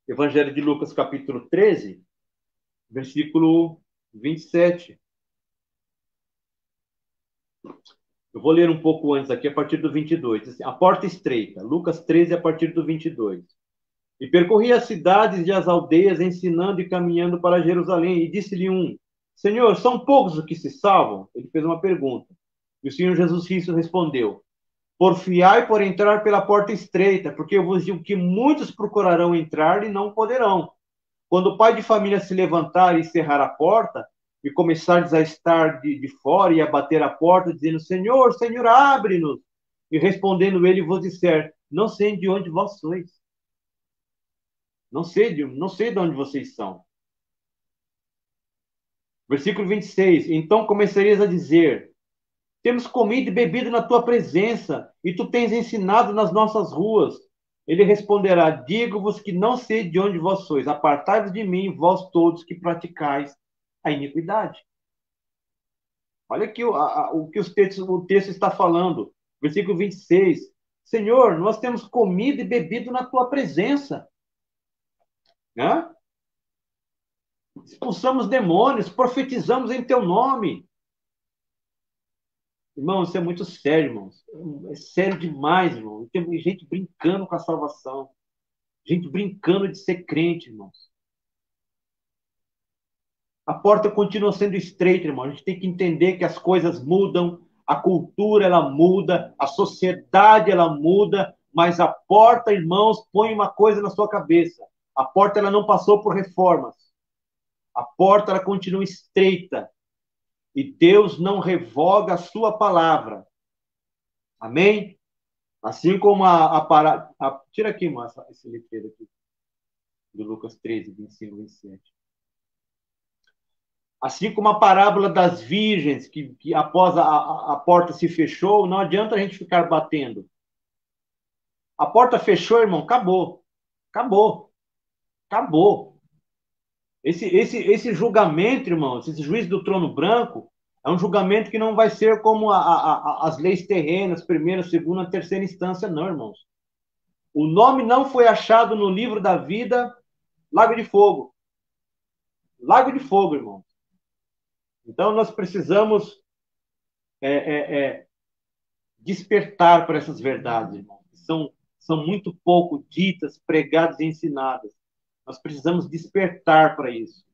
Evangelho de Lucas, capítulo 13, versículo 27. Eu vou ler um pouco antes aqui, a partir do 22. Diz assim, a porta estreita, Lucas 13, a partir do 22. E percorria as cidades e as aldeias, ensinando e caminhando para Jerusalém. E disse-lhe um, Senhor, são poucos os que se salvam? Ele fez uma pergunta. E o Senhor Jesus Cristo respondeu, porfiai por entrar pela porta estreita, porque eu vos digo que muitos procurarão entrar e não poderão. Quando o pai de família se levantar e cerrar a porta, e começares a estar de fora e a bater a porta, dizendo, Senhor, Senhor, abre-nos. E respondendo ele, vos disser, não sei de onde vós sois. Não sei de onde vocês são. Versículo 26. Então começareis a dizer, temos comido e bebido na tua presença, e tu tens ensinado nas nossas ruas. Ele responderá, digo-vos que não sei de onde vós sois. Apartai-vos de mim, vós todos que praticais a iniquidade. Olha aqui o que o texto está falando. Versículo 26. Senhor, nós temos comido e bebido na tua presença. Né? Expulsamos demônios, profetizamos em teu nome. Irmão, isso é muito sério, irmãos. É sério demais, irmão. Tem gente brincando com a salvação. Gente brincando de ser crente, irmãos. A porta continua sendo estreita, irmão. A gente tem que entender que as coisas mudam, a cultura ela muda, a sociedade ela muda, mas a porta, irmãos, põe uma coisa na sua cabeça. A porta ela não passou por reformas. A porta ela continua estreita e Deus não revoga a sua palavra. Amém? Assim como tira aqui, moça, esse letreiro aqui, do Lucas 13, 25, 27. Assim como a parábola das virgens, que após a porta se fechou, não adianta a gente ficar batendo. A porta fechou, irmão, acabou. Acabou. Acabou. Esse julgamento, irmãos, esse juízo do trono branco, é um julgamento que não vai ser como as leis terrenas, primeira, segunda, terceira instância, não, irmãos. O nome não foi achado no livro da vida, Lago de Fogo. Lago de Fogo, irmão. Então, nós precisamos é, é, é, despertar para essas verdades, irmão. São muito pouco ditas, pregadas e ensinadas. Nós precisamos despertar para isso.